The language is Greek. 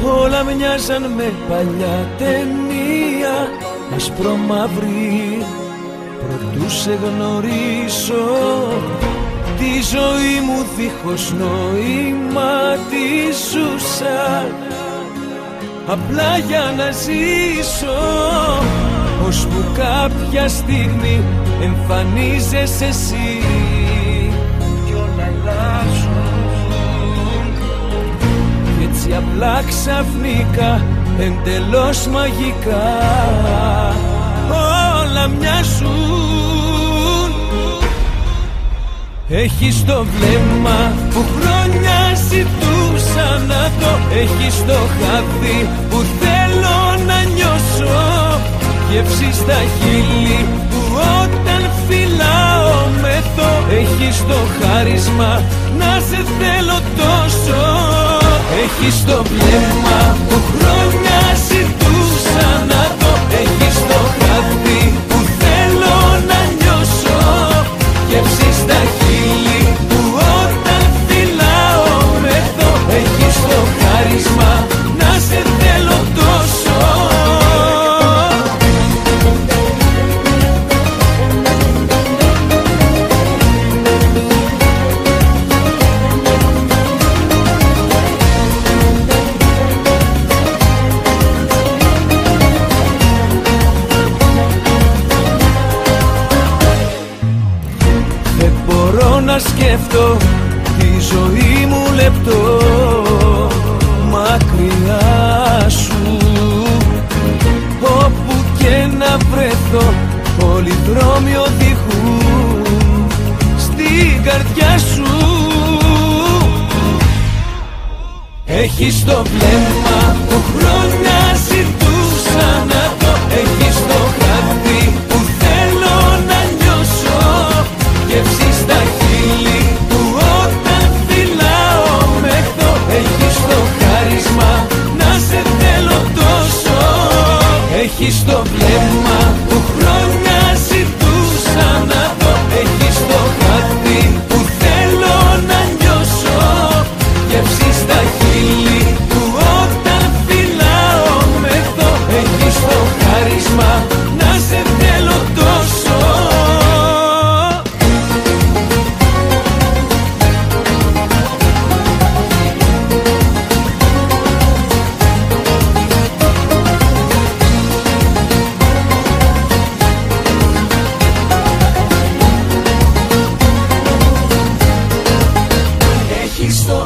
Όλα μοιάζαν με παλιά ταινία, ασπρομαύρη, προτού σε γνωρίσω. Τη ζωή μου δίχως νόημα τη ζούσα, απλά για να ζήσω. Ώσπου κάποια στιγμή εμφανίζεσαι εσύ κι όλα αλλάζουν. Κι έτσι απλά ξαφνικά, εντελώς μαγικά, όλα μοιάζουν. Έχεις το βλέμμα που χρόνια ζητούσα να το, έχεις το χάδι που θέλω να νιώσω, γεύση στα χείλη που όταν φυλάω μεθώ. Έχεις το χάρισμα να σε θέλω τόσο. Έχεις το βλέμμα που χρόνια ζητούσα να το, έχεις το χάδι που θέλω να νιώσω, γεύση στα χείλη που όταν φυλάω μεθώ. Έχεις το χάρισμα να σε θέλω τόσο. Να σκέφτω τη ζωή μου λεπτό μακριά σου. Όπου και να βρεθώ, όλοι οι δρόμοι οδηγούν στην καρδιά σου. Έχεις το βλέμμα που χρόνια ζητούσα να το, έχεις το χάδι που θέλω να νιώσω, γεύση στα χείλη που όταν φυλάω μεθώ. Έχεις το χάρισμα να σε θέλω τόσο. Έχεις το βλέμμα που χρόνια ζητούσα να το, έχεις το χάδι που θέλω να νιώσω, γεύση στα χείλη που όταν φυλάω μεθώ. Έχεις το χάρισμα να σε θέλω τόσο. Έχεις το